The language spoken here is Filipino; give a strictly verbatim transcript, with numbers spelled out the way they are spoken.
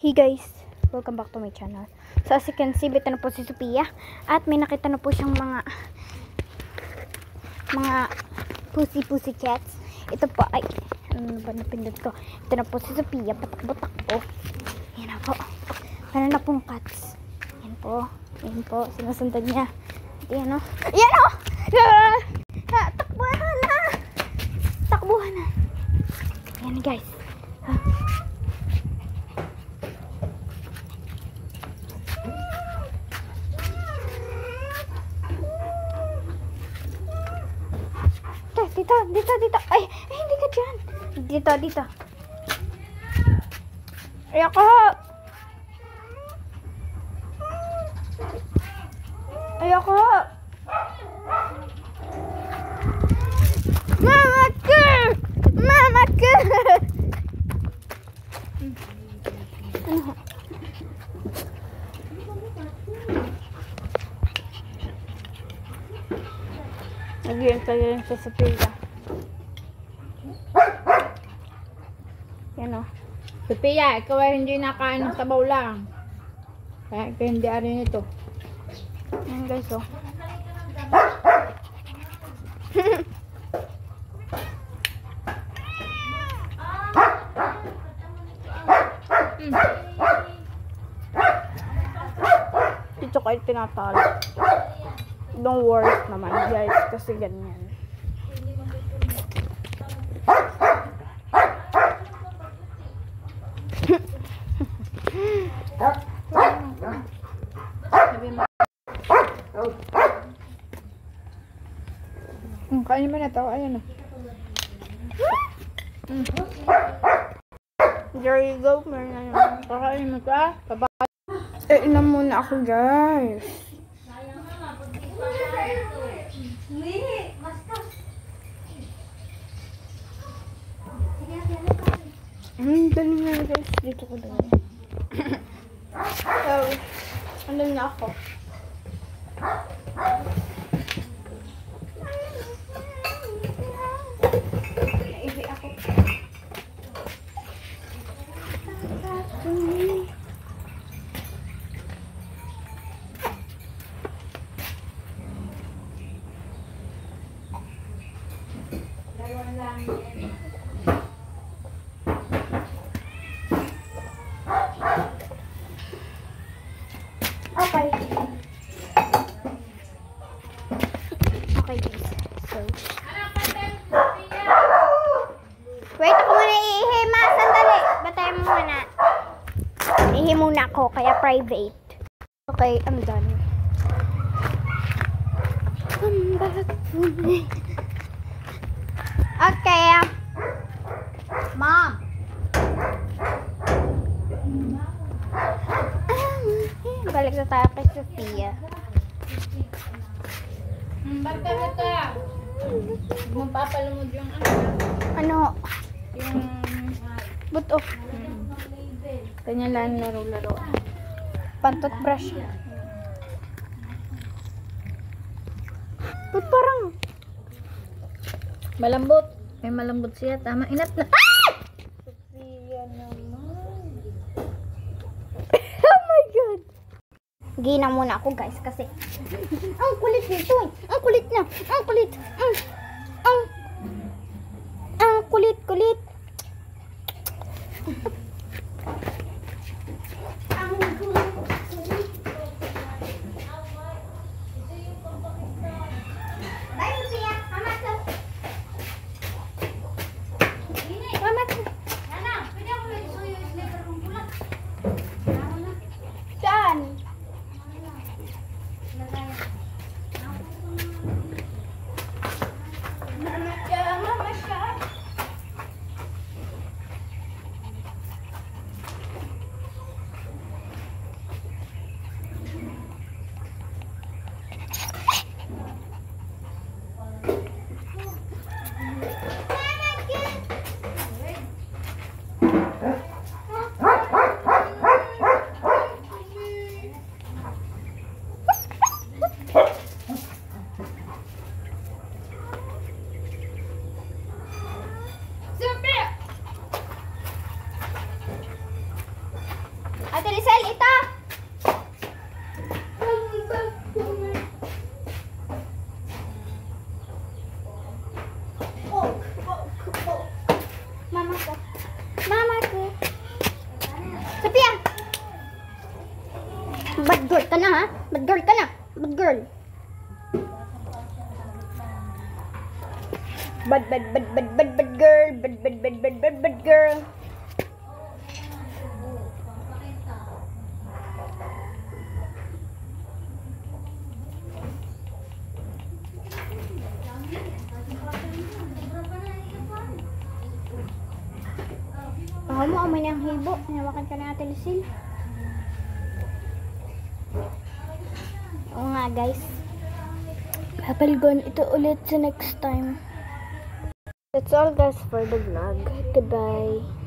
Hey guys, welcome back to my channel. So as you can see, bito na po si Sophia at may nakita na po siyang mga mga pussy-pussy cats. Ito po ay, ano ba napindot ko? Ito na po si Sophia, patak-butak po. Yan na po. Ano na pong cats? Yan po. Yan po, sinusundan niya. Yan o. Yan o! Ah! Ah, takbuhan na! Takbuhan na. Yan guys. Ha? Dito, dito, dito. Ay, ay, hindi ka dyan. Dito, dito. Ayoko. Ayoko. Mama ko! Mama ko! Ano? Nag-iintay rin siya sa pila. Yan o. Sophia, ikaw ay hindi nakain ng sabaw lang. Kaya ikaw hindi arin ito. Yan guys o. Dito kayo tinatalo. Don't worry naman guys, kasi ganyan. Hmm, kain mo na ito. Ayan o. Hmm. There you go. Meron na naman. Kakain mo ito ah. Kabaka. Eh, ina muna ako guys. Hmm, dali na guys. Dito ko dali. So, ano na ako? Naibi ako. Dalawa lang. Okay. Okay guys. So. Wait ako muna iihi ma. Sandali. Batay mo muna. Iihi muna ako. Kaya private. Okay. I'm done. Come back to me. Okay. Mom. Balik na tayo kay Sophia. Hmm, basta ito ah. Huwag mong papalumod yung ano. Ano? Yung Buto. hmm. Ganyan lang laro-laro. Pantot brush. Ba't parang Malambot. May malambot siya. Tama. Inat na. Sophia naman. Oh my God. Gina muna ako guys kasi ang kulit nito eh. Ang kulit na. Ang kulit. Ang ang ang kulit kulit. Ang kulit. Bye Sophia. Mama to. Mama to. Nana, pwede ako isuyo yung sliver kong pula. Saan? girl ka na ha? Bad girl ka na. Bad girl. Bad, bad, bad, bad, bad, bad girl. Bad, bad, bad, bad, bad, bad girl. Ako mo, amoy niyang hibo. Hinawakan ka na Ate Lucille. Oo nga guys. Papalgon ito ulit sa next time. That's all guys for the vlog. Goodbye.